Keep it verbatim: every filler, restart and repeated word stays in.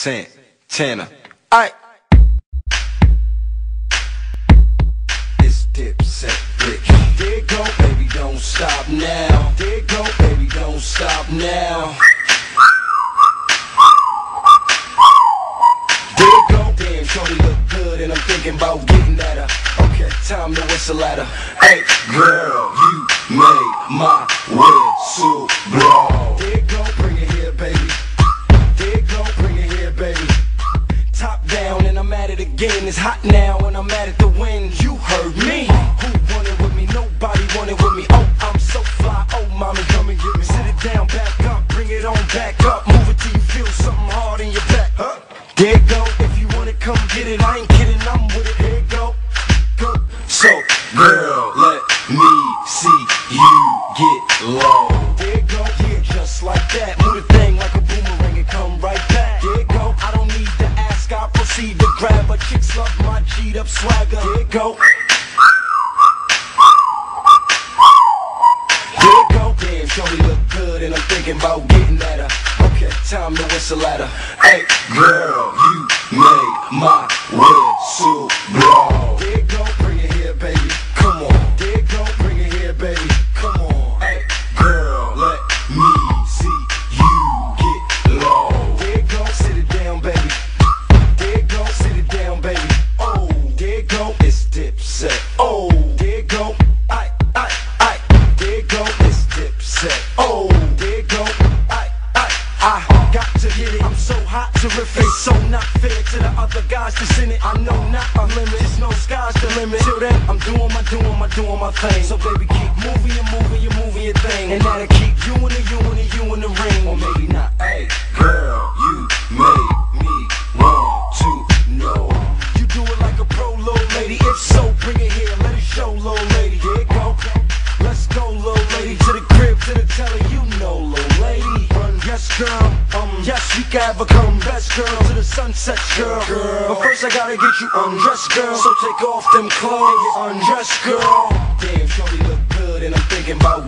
Santana. I. It's Dipset, Rich. There you go, baby, don't stop now. There you go, baby, don't stop now. There you go, damn, shorty look good, and I'm thinking about getting at her. Okay, time to whistle at her. Hey, girl, you made my whistle blow. There you go, bring it here, baby. There you go, bring it here, baby. Top down, and I'm at it again. It's hot now, and I'm at it to win. You heard me. Who wanted with me? Nobody wanted with me. Oh, I'm so fly. Oh, mommy, come and get me. Sit it down, back up, bring it on back up. Move it till you feel something hard in your back. Huh? There you go. If you want it, come get it. I ain't kidding, I'm with it. There you go. Go. So, girl, let me see you get low. There you go. Yeah, just like that. Move the thing like a boomerang and come right back. There you go. I don't need to ask, I proceed to grab her. Chicks love my G'd up swagger. There you go. There you go. Damn, shorty look good, and I'm thinking about getting at her. Okay, time to whistle at her. Hey, girl, you made my whistle blow. There you go, bring it here, baby. Come on. There you go, bring it here, baby. Come on. Hey, girl, let me see you get low. There you go, sit it down, baby. There you go, sit it down, baby. Oh, there you go, it's Dipset. Oh, there you go, I, I, I. There you go, it's Dipset. Oh, there you go, I, I, I. Got to hit it. I'm so hot, terrific, so not fair to the other guys that's in it. I know not a limit, there's no sky's the limit. Till then, I'm doing my, doing my, doing my thing. So baby, keep moving, you moving, you moving your thing, and that'll keep you in the, you in the, you in the ring, or maybe not. Hey, girl, you made me want to know. You do it like a pro, little lady. If so, bring it here, let it show, little lady. Here it go. Let's go, little lady, to the crib, to the telly, you know, little lady. Run, yes, girl. Um, yes, we can become best girl to the sunset, girl. girl. But first I gotta get you undressed, girl. So take off them clothes and get undressed, girl. Damn, shorty look good, and I'm thinking about